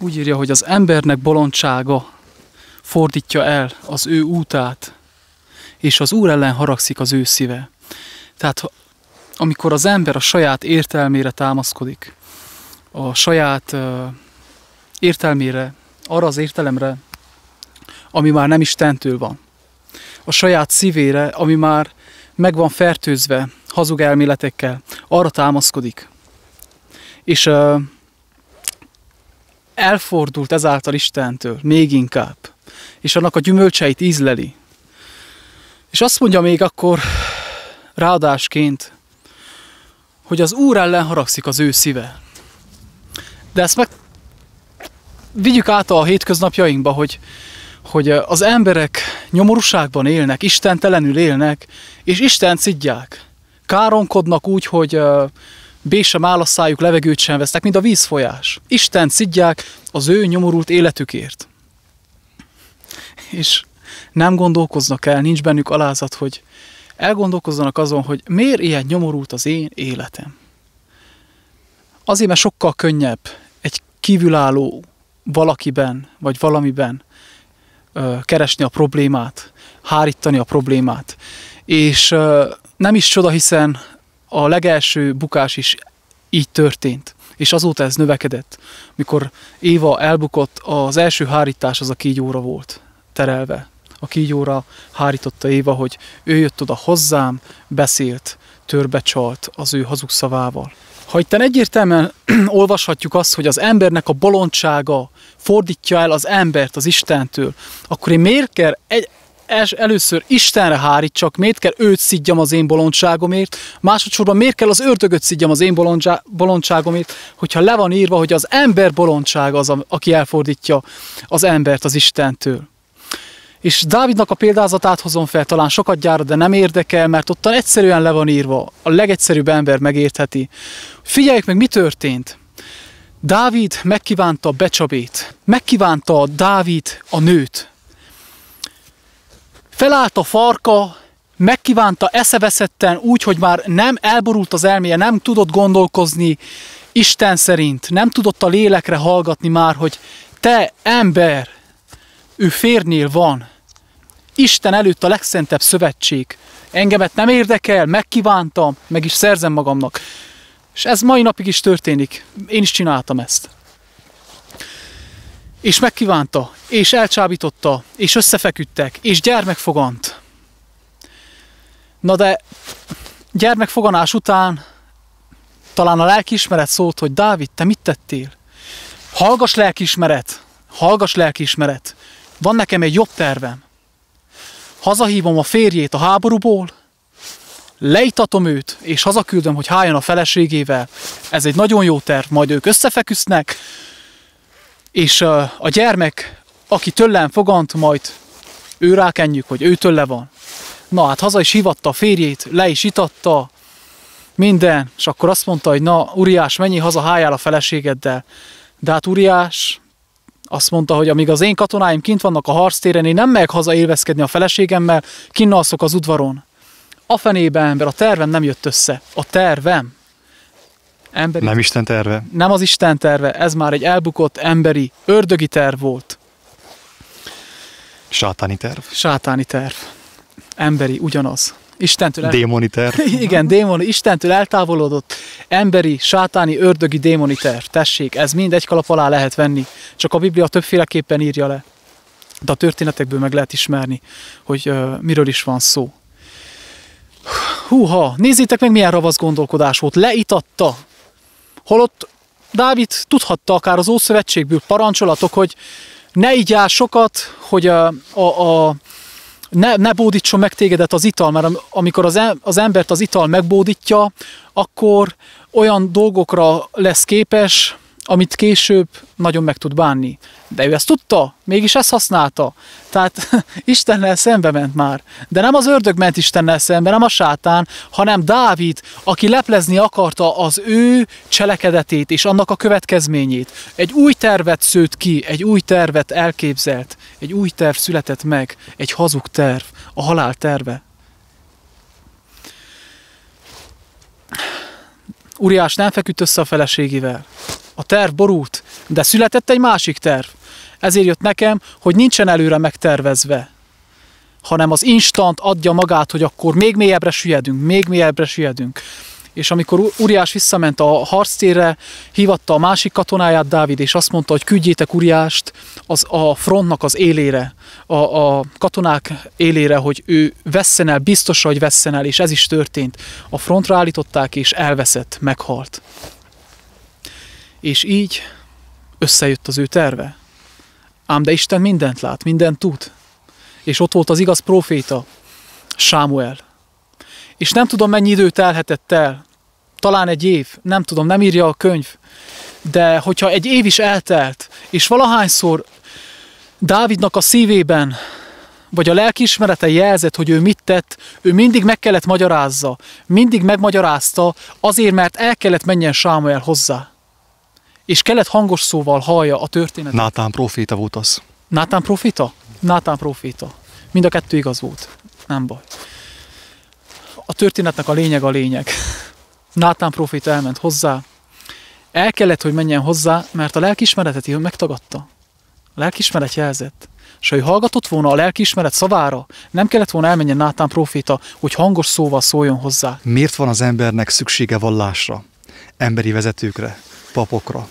Úgy írja, hogy az embernek bolondsága fordítja el az ő útát, és az Úr ellen haragszik az ő szíve. Tehát amikor az ember a saját értelmére támaszkodik, a saját értelmére, arra az értelemre, ami már nem Istentől van, a saját szívére, ami már meg van fertőzve hazug elméletekkel, arra támaszkodik. És elfordult ezáltal Istentől még inkább, és annak a gyümölcseit ízleli. És azt mondja még akkor ráadásként, hogy az Úr ellen haragszik az ő szíve. De ezt meg vigyük át a hétköznapjainkba, hogy az emberek nyomorúságban élnek, istentelenül élnek, és Istent szidják. Káronkodnak úgy, hogy B sem áll a szájuk, levegőt sem vesznek, mint a vízfolyás. Istent szidják az ő nyomorult életükért. És nem gondolkoznak el, nincs bennük alázat, hogy elgondolkozzanak azon, hogy miért ilyen nyomorult az én életem. Azért, mert sokkal könnyebb egy kívülálló valakiben, vagy valamiben keresni a problémát, hárítani a problémát. És nem is csoda, hiszen a legelső bukás is így történt, és azóta ez növekedett. Mikor Éva elbukott, az első hárítás az a kígyóra volt terelve. A kígyóra hárította Éva, hogy ő jött oda hozzám, beszélt, törbecsalt az ő hazug szavával. Ha itten egyértelműen olvashatjuk azt, hogy az embernek a bolondsága fordítja el az embert az Istentől, akkor én miért kell először Istenre hárítsak, miért kell őt szidjam az én bolondságomért, másodszorban miért kell az ördögöt szidjam az én bolondságomért, hogyha le van írva, hogy az ember bolondsága az, aki elfordítja az embert az Istentől. És Dávidnak a példázatát hozom fel, talán sokat gyára, de nem érdekel, mert ottan egyszerűen le van írva, a legegyszerűbb ember megértheti. Figyeljük meg, mi történt. Dávid megkívánta Becsabét, megkívánta Dávid a nőt. Felállt a farka, megkívánta eszeveszetten úgy, hogy már nem elborult az elméje, nem tudott gondolkozni Isten szerint, nem tudott a lélekre hallgatni már, hogy te ember, ő férnél van. Isten előtt a legszentebb szövetség. Engemet nem érdekel, megkívántam, meg is szerzem magamnak. És ez mai napig is történik. Én is csináltam ezt. És megkívánta, és elcsábította, és összefeküdtek, és gyermekfogant. Na de gyermekfoganás után talán a lelkiismeret szólt, hogy Dávid, te mit tettél? Hallgass lelkiismeret. Van nekem egy jobb tervem. Hazahívom a férjét a háborúból, leitatom őt, és hazaküldöm, hogy háljon a feleségével. Ez egy nagyon jó terv, majd ők összefeküsznek, és a gyermek, aki tőlem fogant, majd ő rákenjük, hogy ő tőle van. Na hát haza is hívatta a férjét, le is itatta, minden, és akkor azt mondta, hogy na, Uriás, menjél haza, háljál a feleségeddel. De hát Uriás azt mondta, hogy amíg az én katonáim kint vannak a harctéren, én nem megyek haza élvezkedni a feleségemmel, kinn alszok az udvaron. A fenébe, ember, a tervem nem jött össze. A tervem. Emberi, nem Isten terve. Nem az Isten terve, ez már egy elbukott emberi, ördögi terv volt. Sátáni terv. Sátáni terv. Emberi, ugyanaz. Istentől démoni terv. Igen, démoni, Istentől eltávolodott emberi, sátáni, ördögi démoni terv. Tessék, ez mind egy kalap alá lehet venni. Csak a Biblia többféleképpen írja le. De a történetekből meg lehet ismerni, hogy miről is van szó. Húha, nézzétek meg, milyen ravasz gondolkodás volt. Leitatta. Holott Dávid tudhatta akár az Ószövetségből parancsolatok, hogy ne igyál sokat, hogy ne bódítson meg tégedet az ital, mert amikor az embert az ital megbódítja, akkor olyan dolgokra lesz képes, amit később nagyon meg tud bánni. De ő ezt tudta, mégis ezt használta. Tehát Istennel szembe ment már. De nem az ördög ment Istennel szembe, nem a sátán, hanem Dávid, aki leplezni akarta az ő cselekedetét és annak a következményét. Egy új tervet szőtt ki, egy új tervet elképzelt, egy új terv született meg, egy hazug terv, a halál terve. Uriás nem feküdt össze a feleségével. A terv borult, De született egy másik terv. Ezért jött nekem, hogy nincsen előre megtervezve, hanem az instant adja magát, hogy akkor még mélyebbre süllyedünk. És amikor Uriás visszament a harctérre, hívatta a másik katonáját, Dávid, és azt mondta, hogy küldjétek Uriást a frontnak az élére, a katonák élére, hogy ő vesszen el, biztos, hogy vesszen el, és ez is történt. A frontra állították, és elveszett, meghalt. És így összejött az ő terve. Ám de Isten mindent lát, mindent tud. És ott volt az igaz próféta, Sámuel. És nem tudom, mennyi idő telhetett el. Talán egy év, nem tudom, nem írja a könyv. De hogyha egy év is eltelt, és valahányszor Dávidnak a szívében, vagy a lelkiismerete jelzett, hogy ő mit tett, ő mindig meg kellett magyarázza. Mindig megmagyarázta, azért, mert el kellett menjen Sámuel hozzá. És kellett hangos szóval hallja a történetet. Nátán próféta volt az. Nátán próféta? Nátán próféta. Mind a kettő igaz volt. Nem baj. A történetnek a lényeg. Nátán próféta elment hozzá. El kellett, hogy menjen hozzá, mert a lelkiismeretet ő megtagadta. A lelkiismeret jelzett. És ha ő hallgatott volna a lelkiismeret szavára, nem kellett volna elmenjen Nátán próféta, hogy hangos szóval szóljon hozzá. Miért van az embernek szüksége vallásra, emberi vezetőkre, papokra,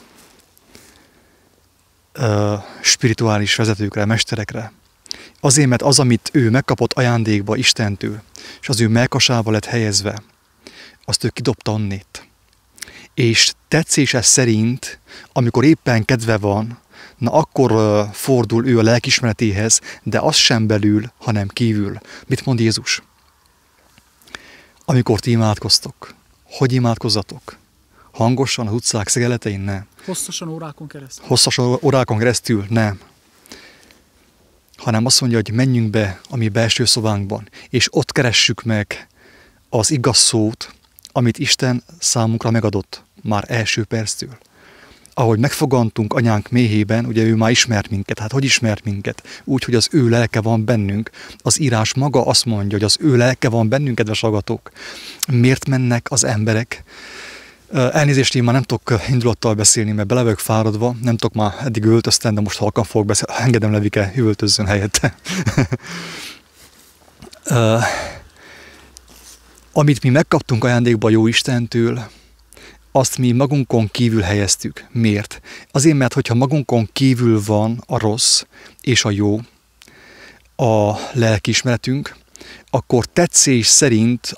spirituális vezetőkre, mesterekre? Azért, mert az, amit ő megkapott ajándékba Istentől, és az ő mellkasába lett helyezve, azt ő kidobta onnét. És tetszése szerint, amikor éppen kedve van, na akkor fordul ő a lelkiismeretéhez, de az sem belül, hanem kívül. Mit mond Jézus? Amikor ti imádkoztok, hogy imádkozzatok? Hangosan az utcák szegeletein? Nem. Hosszasan órákon keresztül. Hosszasan órákon keresztül? Nem. Hanem azt mondja, hogy menjünk be a mi belső szobánkban, és ott keressük meg az igaz szót, amit Isten számunkra megadott már első perctől. Ahogy megfogantunk anyánk méhében, ugye ő már ismert minket. Hát hogy ismert minket? Úgy, hogy az ő lelke van bennünk. Az írás maga azt mondja, hogy az ő lelke van bennünk, kedves hallgatók. Miért mennek az emberek? Elnézést, én már nem tudok indulattal beszélni, mert bele vagyok fáradva, nem tudok már eddig öltöztem, de most halkan fogok beszélni. Engedem Levike, üvöltözzön helyette. Amit mi megkaptunk ajándékba jó Istentől, azt mi magunkon kívül helyeztük. Miért? Azért, mert hogyha magunkon kívül van a rossz és a jó, a lelkiismeretünk, akkor tetszés szerint,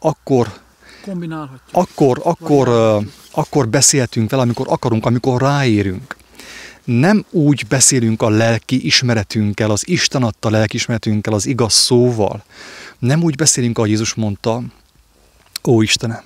akkor beszéltünk vele, amikor akarunk, amikor ráérünk. Nem úgy beszélünk a lelki ismeretünkkel, az Isten adta lelkiismeretünkkel, az igaz szóval. Nem úgy beszélünk, ahogy Jézus mondta, ó Istenem.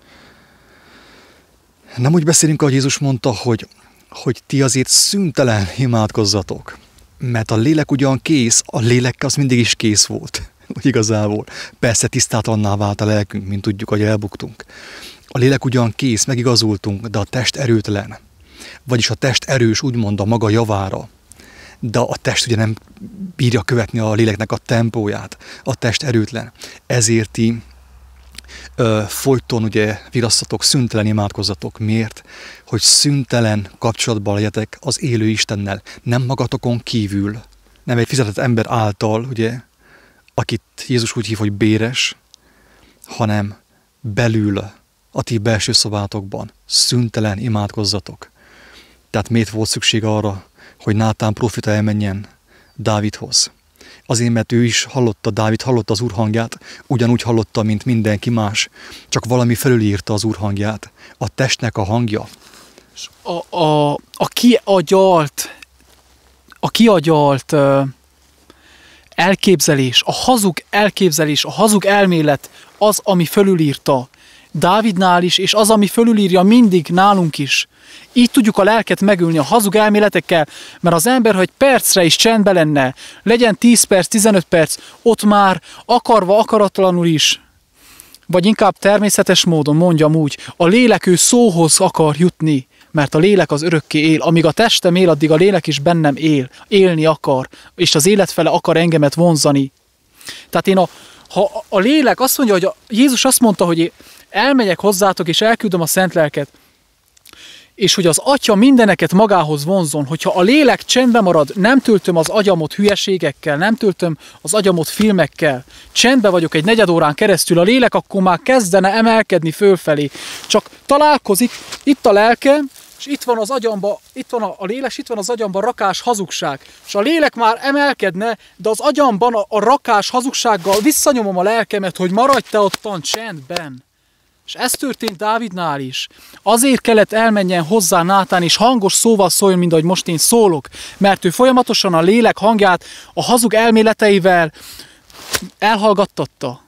Nem úgy beszélünk, ahogy Jézus mondta, hogy ti azért szüntelen imádkozzatok. Mert a lélek ugyan kész, a lélek az mindig is kész volt. Úgy igazából. Persze tisztátalanná vált a lelkünk, mint tudjuk, hogy elbuktunk. A lélek ugyan kész, megigazultunk, de a test erőtlen. Vagyis a test erős, úgymond a maga javára. De a test ugye nem bírja követni a léleknek a tempóját. A test erőtlen. Ezért ti folyton ugye virasztatok, szüntelen imádkozzatok. Miért? Hogy szüntelen kapcsolatban legyetek az élő Istennel. Nem magatokon kívül, nem egy fizetett ember által, ugye, akit Jézus úgy hív, hogy béres, hanem belül, a ti belső szobátokban szüntelen imádkozzatok. Tehát miért volt szükség arra, hogy Nátán próféta elmenjen Dávidhoz? Azért, mert ő is hallotta, Dávid hallotta az Úr hangját, ugyanúgy hallotta, mint mindenki más, csak valami felülírta az Úr hangját. A testnek a hangja. A kiagyalt elképzelés, a hazug elmélet az, ami fölülírta Dávidnál is, és az, ami fölülírja mindig nálunk is. Így tudjuk a lelket megülni a hazug elméletekkel, mert az ember, ha egy percre is csendbe lenne, legyen 10 perc, 15 perc, ott már akarva, akaratlanul is, vagy inkább természetes módon mondjam úgy, a lélek ő szóhoz akar jutni, mert a lélek az örökké él. Amíg a testem él, addig a lélek is bennem él, élni akar, és az élet fele akar engemet vonzani. Tehát ha a lélek azt mondja, hogy Jézus azt mondta, hogy elmegyek hozzátok, és elküldöm a szent lelket, és hogy az Atya mindeneket magához vonzon, hogyha a lélek csendben marad, nem töltöm az agyamot hülyeségekkel, nem töltöm az agyamot filmekkel, csendben vagyok egy negyed órán keresztül, a lélek akkor már kezdene emelkedni fölfelé. Csak találkozik, itt a lelkem, és itt van az agyamba, itt van a lélek, és itt van az agyamban rakás hazugság. És a lélek már emelkedne, de az agyamban a rakás hazugsággal visszanyomom a lelkemet, hogy maradj te ottan csendben. És ez történt Dávidnál is. Azért kellett elmenjen hozzá Nátán, és hangos szóval szóljon, mint ahogy most én szólok, mert ő folyamatosan a lélek hangját a hazug elméleteivel elhallgattatta.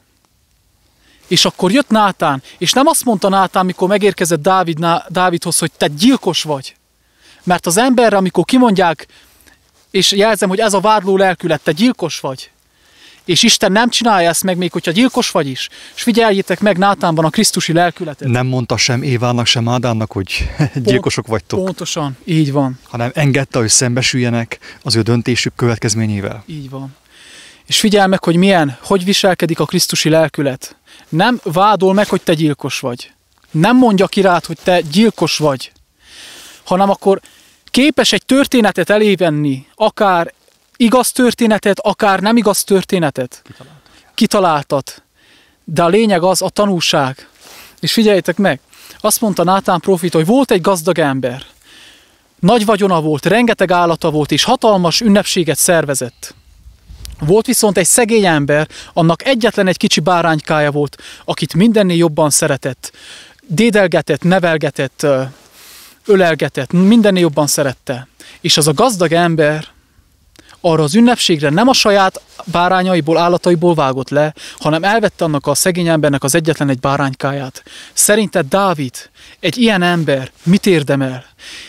És akkor jött Nátán, és nem azt mondta Nátán, mikor megérkezett Dávidhoz, hogy te gyilkos vagy. Mert az emberre, amikor kimondják, és jelzem, hogy ez a vádló lelkület, te gyilkos vagy. És Isten nem csinálja ezt meg, még hogyha gyilkos vagy is. És figyeljétek meg Nátánban a krisztusi lelkületet. Nem mondta sem Évának, sem Ádánnak, hogy gyilkosok vagytok. Pontosan, így van. Hanem engedte, hogy szembesüljenek az ő döntésük következményével. Így van. És figyelj meg, hogy viselkedik a krisztusi lelkület. Nem vádol meg, hogy te gyilkos vagy. Nem mondja ki rád, hogy te gyilkos vagy. Hanem akkor képes egy történetet elévenni, akár igaz történetet, akár nem igaz történetet. Kitaláltat. De a lényeg az a tanúság. És figyeljétek meg, azt mondta Nátán prófita, hogy volt egy gazdag ember. Nagy vagyona volt, rengeteg állata volt, és hatalmas ünnepséget szervezett. Volt viszont egy szegény ember, annak egyetlen egy kicsi báránykája volt, akit mindennél jobban szeretett. Dédelgetett, nevelgetett, ölelgetett, mindennél jobban szerette. És az a gazdag ember arra az ünnepségre nem a saját bárányaiból, állataiból vágott le, hanem elvette annak a szegény embernek az egyetlen egy báránykáját. Szerinted Dávid, egy ilyen ember mit érdemel?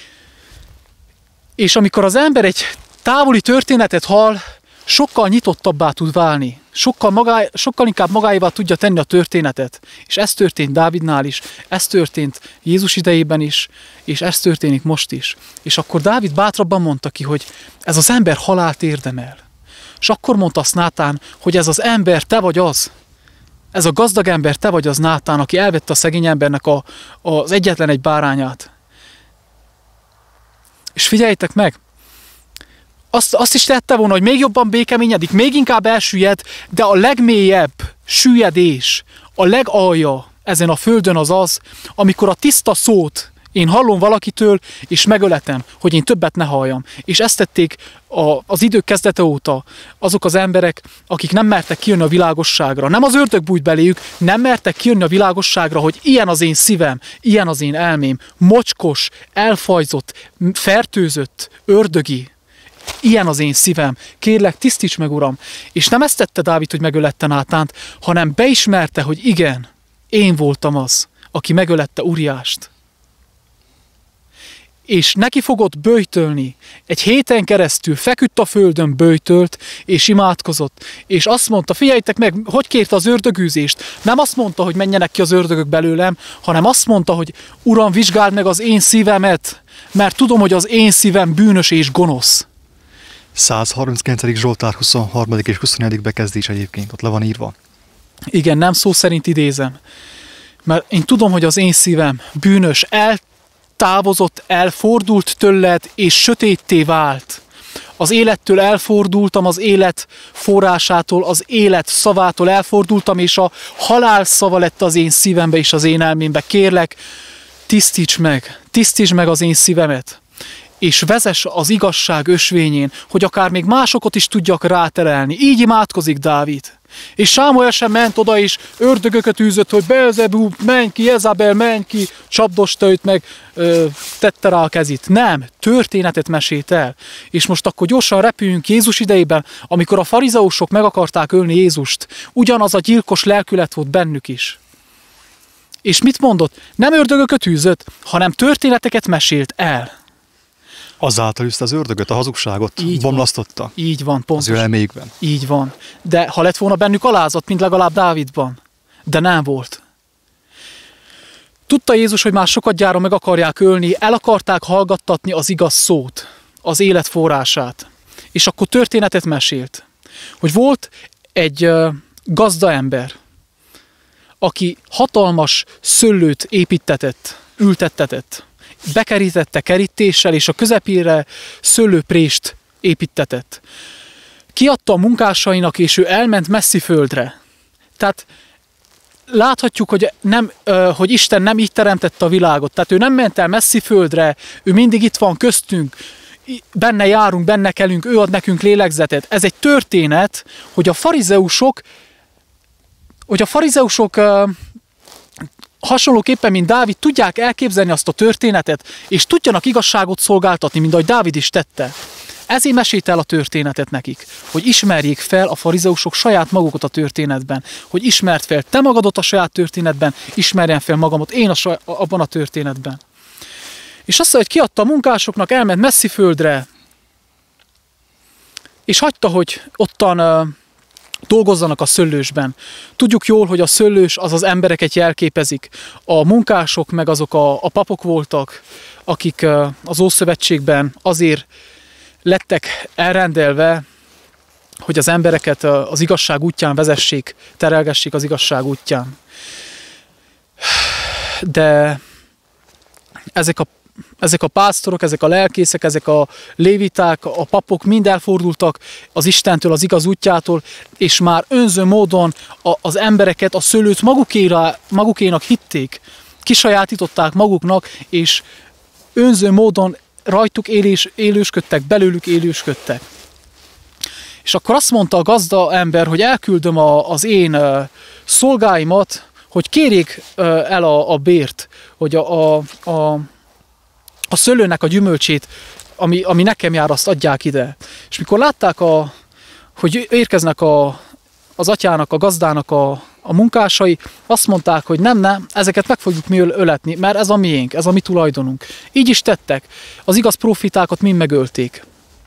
És amikor az ember egy távoli történetet hall, sokkal nyitottabbá tud válni, sokkal inkább magáévá tudja tenni a történetet. És ez történt Dávidnál is, ez történt Jézus idejében is, és ez történik most is. És akkor Dávid bátrabban mondta ki, hogy ez az ember halált érdemel. És akkor mondta azt Nátán, hogy ez az ember, te vagy az. Ez a gazdag ember, te vagy az Nátán, aki elvette a szegény embernek az egyetlen egy bárányát. És figyeljétek meg, azt is tette volna, hogy még jobban békeményedik, még inkább elsüllyed, de a legmélyebb süllyedés, a legalja ezen a földön az, amikor a tiszta szót én hallom valakitől, és megöletem, hogy én többet ne halljam. És ezt tették az idők kezdete óta azok az emberek, akik nem mertek kijönni a világosságra. Nem az ördög bújt beléjük, nem mertek kijönni a világosságra, hogy ilyen az én szívem, ilyen az én elmém, mocskos, elfajzott, fertőzött, ördögi. Ilyen az én szívem. Kérlek, tisztíts meg, Uram. És nem ezt tette Dávid, hogy megölette Nátánt, hanem beismerte, hogy igen, én voltam az, aki megölette Uriást. És neki fogott böjtölni. Egy héten keresztül feküdt a földön, böjtölt, és imádkozott. És azt mondta, figyeljétek meg, hogy kérte az ördögűzést. Nem azt mondta, hogy menjenek ki az ördögök belőlem, hanem azt mondta, hogy Uram, vizsgáld meg az én szívemet, mert tudom, hogy az én szívem bűnös és gonosz. 139. Zsoltár 23. és 24. bekezdés egyébként, ott le van írva. Igen, nem szó szerint idézem. Mert én tudom, hogy az én szívem bűnös, eltávozott, elfordult tőled, és sötétté vált. Az élettől elfordultam, az élet forrásától, az élet szavától elfordultam, és a halál szava lett az én szívembe és az én elmémbe. Kérlek, tisztíts meg az én szívemet, és vezess az igazság ösvényén, hogy akár még másokat is tudjak ráterelni. Így imádkozik Dávid. És Sámuel sem ment oda, és ördögöket űzött, hogy Beelzebub, menj ki, Jezabel, menj ki, csapdosta őt meg, tette rá a kezét. Nem, történetet mesélt el. És most akkor gyorsan repüljünk Jézus idejében, amikor a farizeusok meg akarták ölni Jézust. Ugyanaz a gyilkos lelkület volt bennük is. És mit mondott? Nem ördögöket űzött, hanem történeteket mesélt el. Azáltal üzte az ördögöt, a hazugságot bomlasztotta. Így van, pontosan. Az ő elméjükben. Így van. De ha lett volna bennük alázat, mint legalább Dávidban. De nem volt. Tudta Jézus, hogy már sokat gyáron meg akarják ölni, el akarták hallgattatni az igaz szót, az élet forrását. És akkor történetet mesélt, hogy volt egy gazda ember, aki hatalmas szőlőt építtetett, ültettetett, bekerítette kerítéssel, és a közepére szőlőprést építetett. Kiadta a munkásainak, és ő elment messzi földre. Tehát láthatjuk, hogy Isten nem így teremtette a világot. Tehát ő nem ment el messzi földre, ő mindig itt van köztünk, benne járunk, benne kelünk, ő ad nekünk lélegzetet. Ez egy történet, hogy a farizeusok hasonlóképpen, mint Dávid, tudják elképzelni azt a történetet, és tudjanak igazságot szolgáltatni, mint ahogy Dávid is tette. Ezért mesélte el a történetet nekik, hogy ismerjék fel a farizeusok saját magukat a történetben, hogy ismerd fel te magadat a saját történetben, ismerjen fel magamat én abban a történetben. És azt mondja, hogy kiadta a munkásoknak, elment messzi földre, és hagyta, hogy ottan dolgozzanak a szőlősben. Tudjuk jól, hogy a szőlős az embereket jelképezik. A munkások meg azok a papok voltak, akik az Ószövetségben azért lettek elrendelve, hogy az embereket az igazság útján vezessék, terelgessék az igazság útján. De ezek a pásztorok, ezek a lelkészek, ezek a léviták, a papok mind elfordultak az Istentől, az igaz útjától, és már önző módon az embereket, a szőlőt magukénak hitték, kisajátították maguknak, és önző módon rajtuk élősködtek, belőlük élősködtek. És akkor azt mondta a gazda ember, hogy elküldöm az én szolgáimat, hogy kérjék el a bért, hogy a szőlőnek a gyümölcsét, ami nekem jár, azt adják ide. És mikor látták, hogy érkeznek az atyának, a gazdának a munkásai, azt mondták, hogy nem, ezeket meg fogjuk mi öletni, mert ez a miénk, ez a mi tulajdonunk. Így is tettek. Az igaz profitákat mind megölték.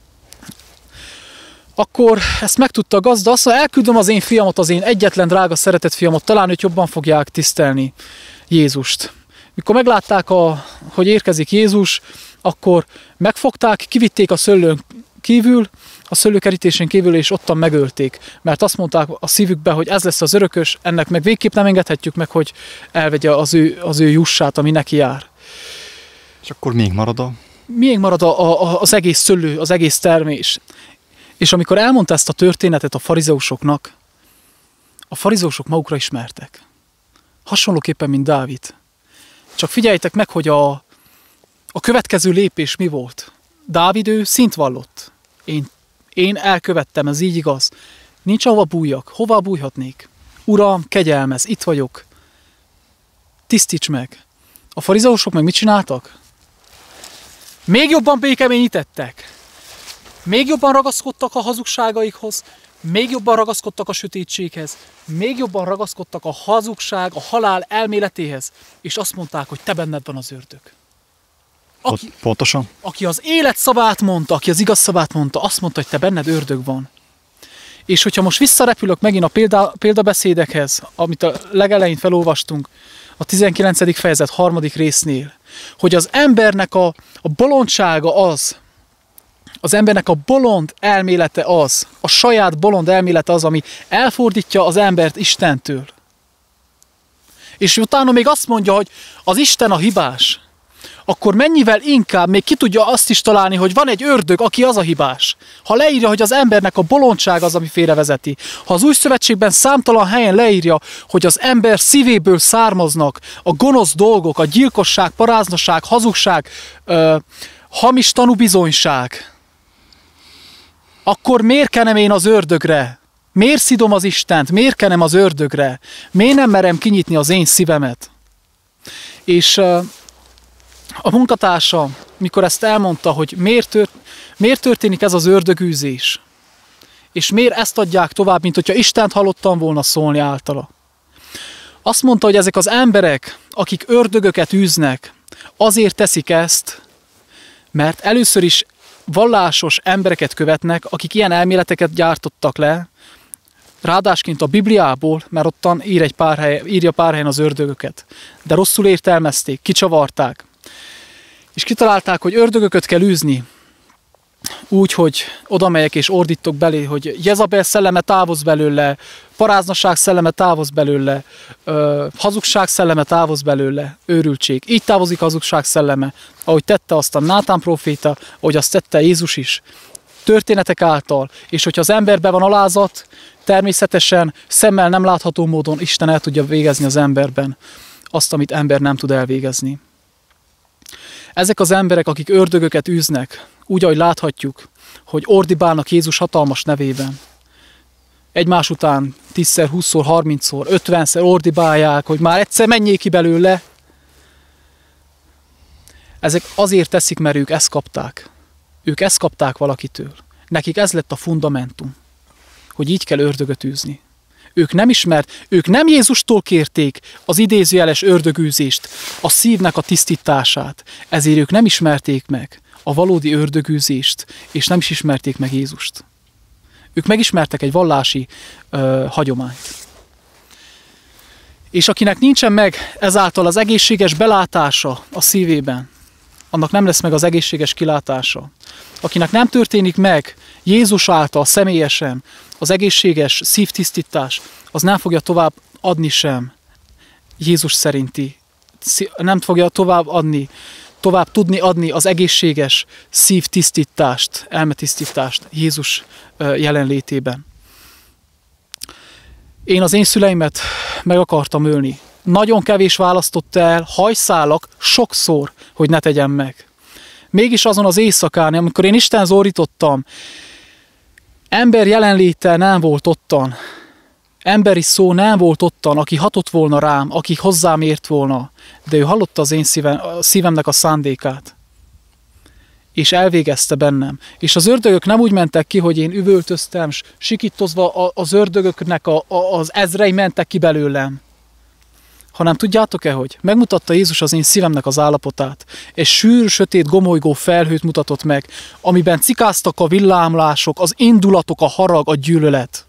Akkor ezt megtudta a gazda, azt mondja, elküldöm az én fiamat, az én egyetlen drága szeretett fiamat, talán őt jobban fogják tisztelni, Jézust. Mikor meglátták, hogy érkezik Jézus, akkor megfogták, kivitték a szőlőn kívül, a szőlőkerítésén kívül, és ottan megölték. Mert azt mondták a szívükbe, hogy ez lesz az örökös, ennek meg végképp nem engedhetjük meg, hogy elvegye az ő jussát, ami neki jár. És akkor még marad az egész szőlő, az egész termés. És amikor elmondta ezt a történetet a farizeusoknak, a farizeusok magukra ismertek. Hasonlóképpen, mint Dávid. Csak figyeljétek meg, hogy a következő lépés mi volt. Dávid ő szint vallott. Én elkövettem, ez így igaz. Nincs ahova bújjak. Hová bújhatnék? Uram, kegyelmez, itt vagyok. Tisztíts meg. A farizeusok meg mit csináltak? Még jobban békeményítettek. Még jobban ragaszkodtak a hazugságaikhoz, még jobban ragaszkodtak a sötétséghez, még jobban ragaszkodtak a hazugság, a halál elméletéhez, és azt mondták, hogy te benned van az ördög. Pontosan? Aki az élet szavát mondta, aki az igaz szavát mondta, azt mondta, hogy te benned ördög van. És hogyha most visszarepülök megint a példabeszédekhez, amit a legelején felolvastunk, a 19. fejezet 3. résznél, hogy az embernek a bolondsága az embernek a bolond elmélete az, a saját bolond elmélete az, ami elfordítja az embert Istentől. És utána még azt mondja, hogy az Isten a hibás, akkor mennyivel inkább még ki tudja azt is találni, hogy van egy ördög, aki az a hibás. Ha leírja, hogy az embernek a bolondság az, ami félrevezeti. Ha az Új Szövetségben számtalan helyen leírja, hogy az ember szívéből származnak a gonosz dolgok, a gyilkosság, paráznaság, hazugság, hamis tanúbizonyság, akkor miért kenem én az ördögre? Miért szidom az Istent? Miért kenem az ördögre? Miért nem merem kinyitni az én szívemet? És a munkatársa, mikor ezt elmondta, hogy miért történik ez az ördögűzés, és miért ezt adják tovább, mint hogyha Istent hallottam volna szólni általa. Azt mondta, hogy ezek az emberek, akik ördögöket űznek, azért teszik ezt, mert először is vallásos embereket követnek, akik ilyen elméleteket gyártottak le, ráadásként a Bibliából, mert ottan írja pár helyen az ördögöket. De rosszul értelmezték, kicsavarták. És kitalálták, hogy ördögöket kell űzni. úgy, hogy oda megyek és ordítok belé, hogy Jezabel szelleme távozz belőle, paráznaság szelleme távozz belőle, hazugság szelleme távozz belőle, őrültség. Így távozik a hazugság szelleme, ahogy tette azt a Nátán próféta, ahogy azt tette Jézus is. Történetek által, és hogyha az emberben van alázat, természetesen szemmel nem látható módon Isten el tudja végezni az emberben azt, amit ember nem tud elvégezni. Ezek az emberek, akik ördögöket űznek, úgy, ahogy láthatjuk, hogy ordibálnak Jézus hatalmas nevében. Egymás után 10-szer, 20-szor, 30-szor, 50-szer ordibálják, hogy már egyszer menjék ki belőle. Ezek azért teszik, mert ők ezt kapták. Ők ezt kapták valakitől. Nekik ez lett a fundamentum, hogy így kell ördögöt űzni. Ők nem Jézustól kérték az idézőjeles ördögűzést, a szívnek a tisztítását. Ezért ők nem ismerték meg a valódi ördögűzést, és nem is ismerték meg Jézust. Ők megismertek egy vallási hagyományt. És akinek nincsen meg ezáltal az egészséges belátása a szívében, annak nem lesz meg az egészséges kilátása. Akinek nem történik meg Jézus által személyesen az egészséges szívtisztítás, az nem fogja tovább adni sem Jézus szerinti, nem fogja tovább tudni adni az egészséges szívtisztítást, elmetisztítást Jézus jelenlétében. Én az én szüleimet meg akartam ölni. Nagyon kevés választotta el, hajszálak sokszor, hogy ne tegyem meg. Mégis azon az éjszakán, amikor én Istenhez ordítottam, ember jelenléte nem volt ottan. Emberi szó nem volt ottan, aki hatott volna rám, aki hozzám ért volna, de ő hallotta az én szívemnek a szándékát. És elvégezte bennem. És az ördögök nem úgy mentek ki, hogy én üvöltöztem, s sikítozva az ördögöknek az ezrei mentek ki belőlem. Hanem tudjátok-e, hogy megmutatta Jézus az én szívemnek az állapotát. Egy sűrű, sötét, gomolygó felhőt mutatott meg, amiben cikáztak a villámlások, az indulatok, a harag, a gyűlölet.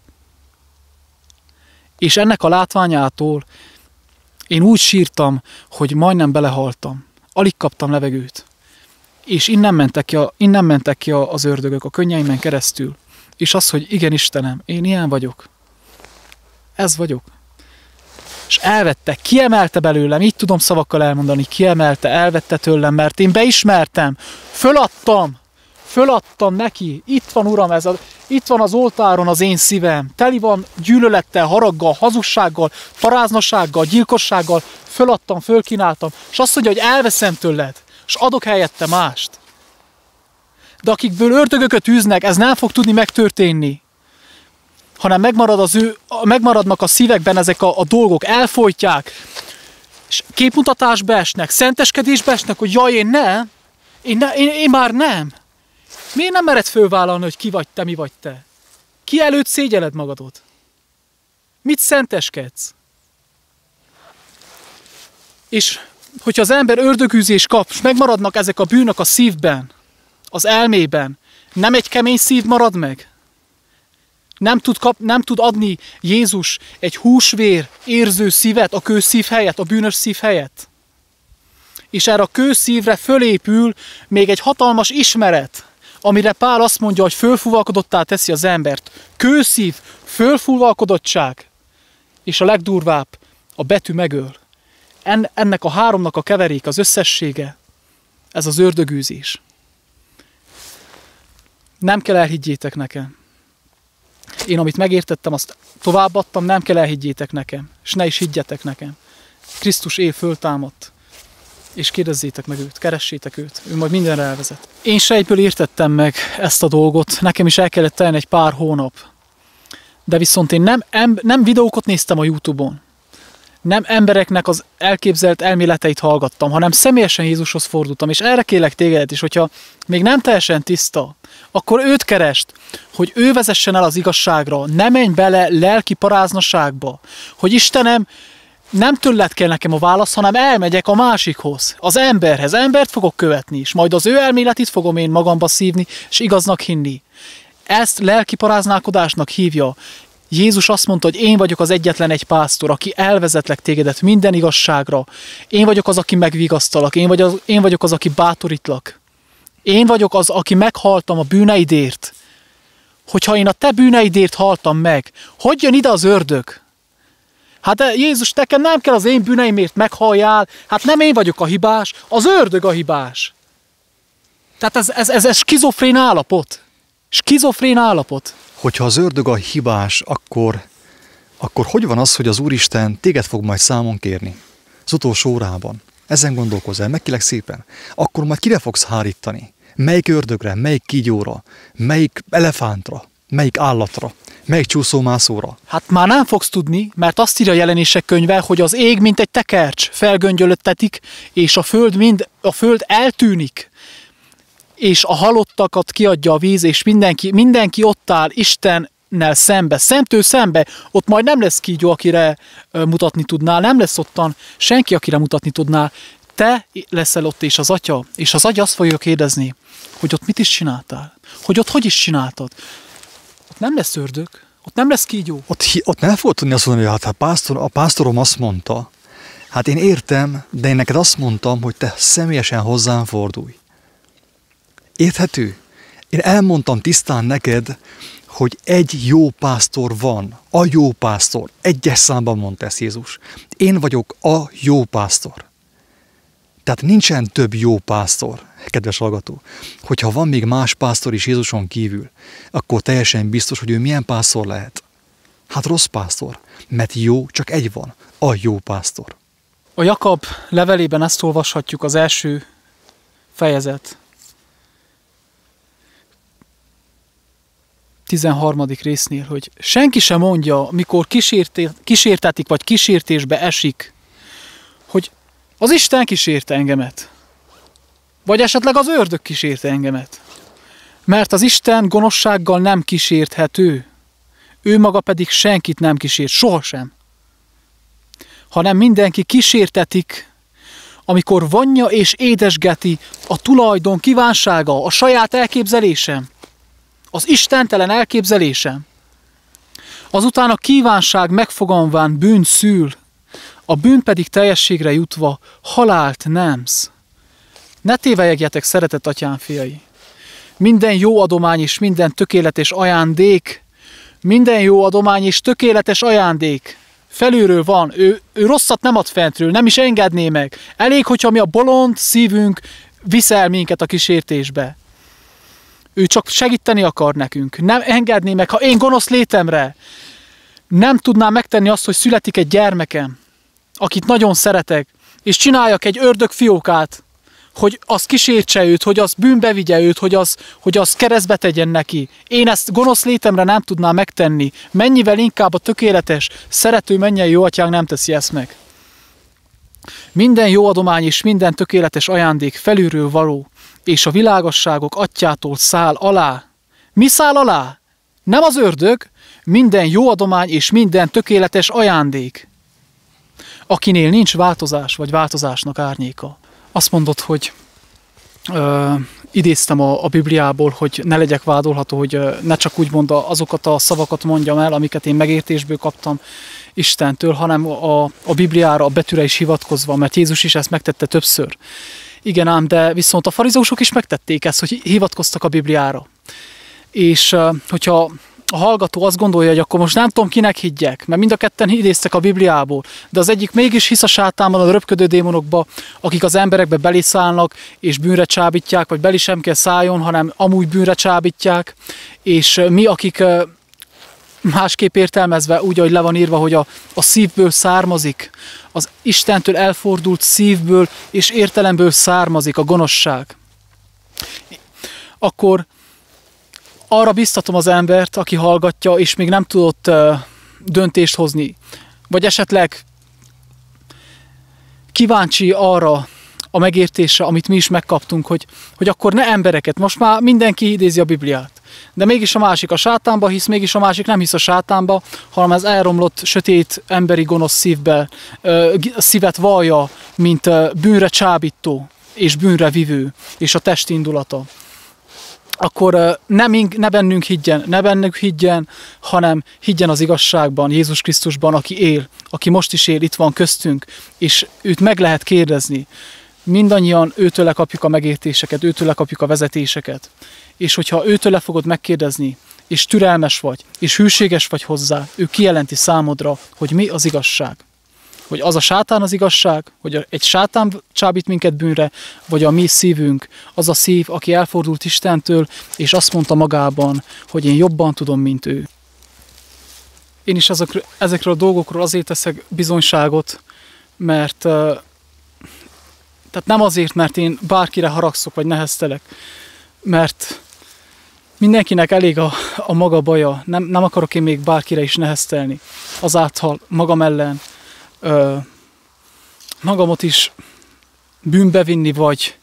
És ennek a látványától én úgy sírtam, hogy majdnem belehaltam. Alig kaptam levegőt. És innen mentek ki az ördögök a könnyeimen keresztül. És az, hogy igen, Istenem, én ilyen vagyok. Ez vagyok. És elvette, kiemelte belőlem, így tudom szavakkal elmondani, kiemelte, elvette tőlem, mert én beismertem, föladtam neki, itt van Uram, itt van az oltáron az én szívem, teli van gyűlölettel, haraggal, hazugsággal, paráznasággal, gyilkossággal, föladtam, fölkínáltam, és azt mondja, hogy elveszem tőled, és adok helyette mást. De akikből ördögöket űznek, ez nem fog tudni megtörténni, hanem megmaradnak a szívekben ezek a dolgok, elfojtják, és képmutatásba esnek, szenteskedésbe esnek, hogy jaj, én már nem. Miért nem mered fölvállalni, hogy ki vagy te, mi vagy te? Ki előtt szégyeled magadot? Mit szenteskedsz? És hogyha az ember ördögűzés kap, és megmaradnak ezek a bűnök a szívben, az elmében, nem egy kemény szív marad meg? Nem tud adni Jézus egy húsvér érző szívet a kőszív helyett, a bűnös szív helyett? És erre a kőszívre fölépül még egy hatalmas ismeret, amire Pál azt mondja, hogy fölfúvalkodottá teszi az embert. Kőszív, fölfúvalkodottság, és a legdurvább, a betű megöl. Ennek a háromnak a keverék, az összessége, ez az ördögűzés. Nem kell elhiggyétek nekem. Én, amit megértettem, azt továbbadtam, nem kell elhiggyétek nekem, és ne is higgyetek nekem. Krisztus él föltámadt, és kérdezzétek meg őt, keressétek őt, ő majd mindenre elvezet. Én sejtből értettem meg ezt a dolgot, nekem is el kellett tenni egy pár hónap. De viszont én nem videókat néztem a YouTube-on, nem embereknek az elképzelt elméleteit hallgattam, hanem személyesen Jézushoz fordultam, és erre kérlek téged is, hogyha még nem teljesen tiszta, akkor őt kerest, hogy ő vezessen el az igazságra, ne menj bele lelki paráznaságba, hogy Istenem, nem tőled kell nekem a válasz, hanem elmegyek a másikhoz, az emberhez, embert fogok követni, és majd az ő elméletét fogom én magamba szívni, és igaznak hinni. Ezt lelki paráználkodásnak hívja. Jézus azt mondta, hogy én vagyok az egyetlen egy pásztor, aki elvezetlek tégedet minden igazságra. Én vagyok az, aki megvigasztalak, én vagyok az, aki bátorítlak. Én vagyok az, aki meghaltam a bűneidért. Hogyha én a te bűneidért haltam meg, hogy jön ide az ördög? Hát de Jézus, nekem nem kell az én bűneimért meghalljál, hát nem én vagyok a hibás, az ördög a hibás. Tehát ez skizofrén állapot. Skizofrén állapot. Hogyha az ördög a hibás, akkor hogy van az, hogy az Úristen téged fog majd számon kérni az utolsó órában? Ezen gondolkozz el, meg kérlek szépen. Akkor majd kire fogsz hárítani? Melyik ördögre, melyik kígyóra, melyik elefántra, melyik állatra, melyik csúszómászóra? Hát már nem fogsz tudni, mert azt írja a Jelenések könyve, hogy az ég, mint egy tekercs, felgöngyölöttetik, és a föld eltűnik, és a halottakat kiadja a víz, és mindenki ott áll Istennel szembe, szemtől szembe, ott majd nem lesz kígyó, akire mutatni tudnál, nem lesz ottan senki, akire mutatni tudnál. Te leszel ott, és az Atya azt fogja kérdezni, hogy ott mit is csináltál, hogy ott hogy is csináltad. Ott nem lesz ördög, ott nem lesz kígyó. Ott nem fogod tudni azt mondani, hogy hát a pásztorom azt mondta, hát én értem, de én neked azt mondtam, hogy te személyesen hozzám fordulj. Érthető? Én elmondtam tisztán neked, hogy egy jó pásztor van. A jó pásztor. Egyes számban mondta ezt Jézus. Én vagyok a jó pásztor. Tehát nincsen több jó pásztor, kedves hallgató. Hogyha van még más pásztor is Jézuson kívül, akkor teljesen biztos, hogy ő milyen pásztor lehet. Hát rossz pásztor, mert jó csak egy van, a jó pásztor. A Jakab levelében ezt olvashatjuk, az első fejezet 13. résznél, hogy senki sem mondja, mikor kísértetik vagy kísértésbe esik, hogy az Isten kísérte engemet, vagy esetleg az ördög kísérte engemet. Mert az Isten gonoszsággal nem kísérthető, ő maga pedig senkit nem kísért, sohasem. Hanem mindenki kísértetik, amikor vonja és édesgeti a tulajdon kívánsága, a saját elképzelésem, az istentelen elképzelésem. Azután a kívánság megfoganván bűn szül, a bűn pedig teljességre jutva halált nemz. Ne tévelyegjetek, szeretett atyám fiai! Minden jó adomány és minden tökéletes ajándék, minden jó adomány és tökéletes ajándék felülről van. Ő rosszat nem ad fentről, nem is engedné meg. Elég, hogyha mi a bolond szívünk viszel minket a kísértésbe. Ő csak segíteni akar nekünk. Nem engedné meg, ha én gonosz létemre nem tudnám megtenni azt, hogy születik egy gyermekem, akit nagyon szeretek, és csináljak egy ördögfiókát, hogy az kísértse őt, hogy az bűnbe vigye őt, hogy az keresztbe tegyen neki. Én ezt gonosz létemre nem tudnám megtenni. Mennyivel inkább a tökéletes, szerető mennyei jó atyánk nem teszi ezt meg. Minden jó adomány és minden tökéletes ajándék felülről való, és a világosságok atyától száll alá. Mi száll alá? Nem az ördög, minden jó adomány és minden tökéletes ajándék, akinél nincs változás vagy változásnak árnyéka. Azt mondod, hogy idéztem a Bibliából, hogy ne legyek vádolható, hogy ne csak úgymond azokat a szavakat mondjam el, amiket én megértésből kaptam Istentől, hanem a Bibliára, a betűre is hivatkozva, mert Jézus is ezt megtette többször. Igen ám, de viszont a farizeusok is megtették ezt, hogy hivatkoztak a Bibliára. És hogyha a hallgató azt gondolja, hogy akkor most nem tudom, kinek higgyek, mert mind a ketten idéztek a Bibliából, de az egyik mégis hisz a sátánban, a röpködő démonokba, akik az emberekbe belészállnak, és bűnre csábítják, vagy beli sem kell szálljon, hanem amúgy bűnre csábítják, és mi, akik másképp értelmezve, úgy, ahogy le van írva, hogy a szívből származik, az Istentől elfordult szívből és értelemből származik a gonoszság. Akkor arra biztatom az embert, aki hallgatja, és még nem tudott döntést hozni, vagy esetleg kíváncsi arra a megértésre, amit mi is megkaptunk, hogy akkor ne embereket, most már mindenki idézi a Bibliát, de mégis a másik a sátánba hisz, mégis a másik nem hisz a sátánba, hanem ez elromlott, sötét, emberi gonosz szívet vallja, mint bűnre csábító és bűnre vivő, és a test indulata. Akkor ne bennünk higgyen, hanem higgyen az igazságban, Jézus Krisztusban, aki él, aki most is él, itt van köztünk, és őt meg lehet kérdezni. mindannyian őtőle kapjuk a megértéseket, őtőle kapjuk a vezetéseket. És hogyha őtőle fogod megkérdezni, és türelmes vagy, és hűséges vagy hozzá, ő kijelenti számodra, hogy mi az igazság. Hogy az a sátán az igazság, hogy egy sátán csábít minket bűnre, vagy a mi szívünk, az a szív, aki elfordult Istentől, és azt mondta magában, hogy én jobban tudom, mint ő. Én is ezekről a dolgokról azért teszek bizonyságot, mert tehát nem azért, mert én bárkire haragszok, vagy neheztelek, mert mindenkinek elég a maga baja, nem akarok én még bárkire is neheztelni. Azáltal magam ellen magamot is bűnbe vinni, vagy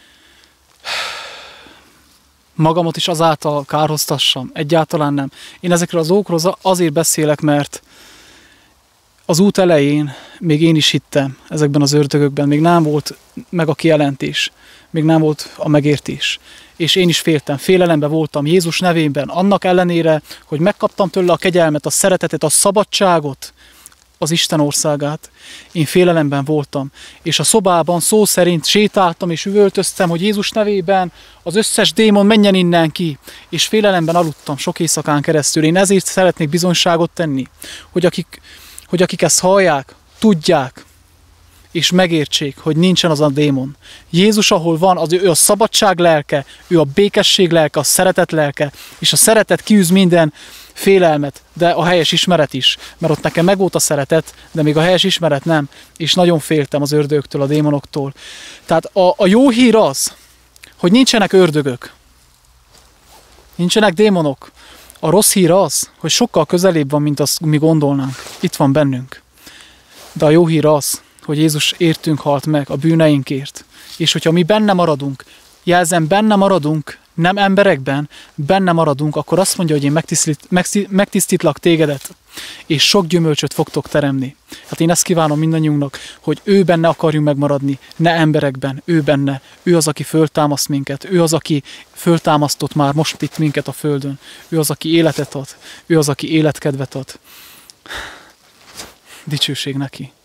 magamot is azáltal kárhoztassam. Egyáltalán nem. Én ezekről az dolgokról azért beszélek, mert az út elején még én is hittem ezekben az ördögökben, még nem volt meg a kijelentés, még nem volt a megértés. És én is féltem, félelemben voltam Jézus nevében, annak ellenére, hogy megkaptam tőle a kegyelmet, a szeretetet, a szabadságot, az Isten országát. Én félelemben voltam, és a szobában szó szerint sétáltam és üvöltöztem, hogy Jézus nevében az összes démon menjen innen ki, és félelemben aludtam sok éjszakán keresztül. Én ezért szeretnék bizonyságot tenni, hogy akik ezt hallják, tudják, és megértsék, hogy nincsen az a démon. Jézus, ahol van, ő a szabadság lelke, ő a békesség lelke, a szeretet lelke, és a szeretet kiűz minden félelmet, de a helyes ismeret is, mert ott nekem megvolt a szeretet, de még a helyes ismeret nem, és nagyon féltem az ördögtől, a démonoktól. Tehát a jó hír az, hogy nincsenek ördögök, nincsenek démonok. A rossz hír az, hogy sokkal közelébb van, mint azt mi gondolnánk. Itt van bennünk. De a jó hír az, hogy Jézus értünk halt meg a bűneinkért. És hogyha mi benne maradunk, jelzem, benne maradunk, nem emberekben, benne maradunk, akkor azt mondja, hogy én megtisztítlak tégedet, és sok gyümölcsöt fogtok teremni. Hát én ezt kívánom mindannyiunknak, hogy ő benne akarjunk megmaradni, ne emberekben, ő benne. Ő az, aki föltámaszt minket, ő az, aki föltámasztott már most itt minket a földön. Ő az, aki életet ad, ő az, aki életkedvet ad. Dicsőség neki.